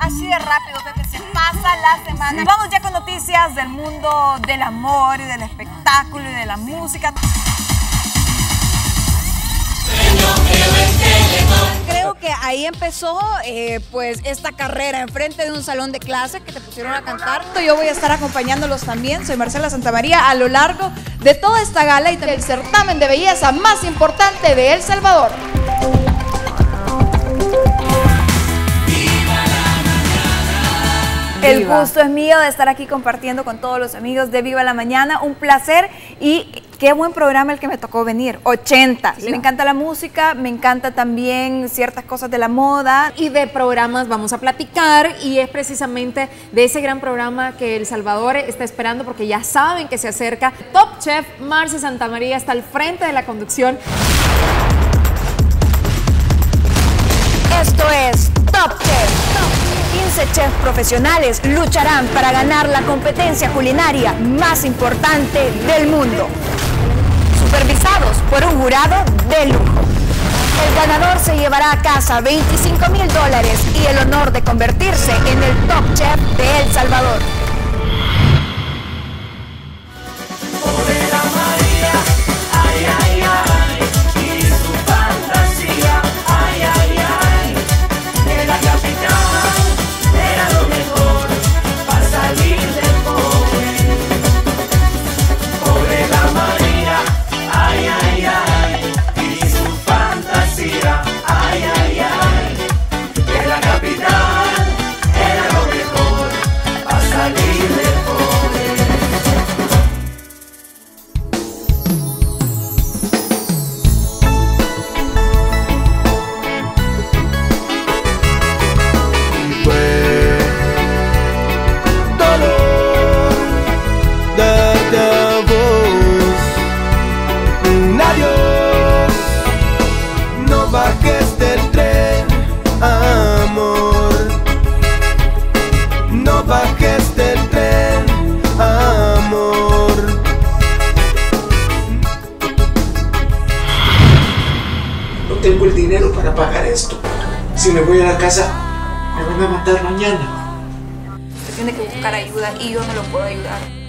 Así de rápido, Pepe, se pasa la semana. Vamos ya con noticias del mundo del amor y del espectáculo y de la música. Creo que ahí empezó pues esta carrera enfrente de un salón de clase que te pusieron a cantar. Yo voy a estar acompañándolos también, soy Marcela Santamaría, a lo largo de toda esta gala y del certamen de belleza más importante de El Salvador. El gusto es mío de estar aquí compartiendo con todos los amigos de Viva la Mañana. Un placer y qué buen programa el que me tocó venir. 80. Sí. Me encanta la música, me encanta también ciertas cosas de la moda. Y de programas vamos a platicar y es precisamente de ese gran programa que El Salvador está esperando porque ya saben que se acerca. Top Chef Marce Santamaría está al frente de la conducción. Esto es Top Chef. 15 chefs profesionales lucharán para ganar la competencia culinaria más importante del mundo. Supervisados por un jurado de lujo. El ganador se llevará a casa $25.000 y el honor de convertirse en el Top Chef de El Salvador. Tengo el dinero para pagar esto. Si me voy a la casa, me van a matar mañana. Usted tiene que buscar ayuda y yo no lo puedo ayudar.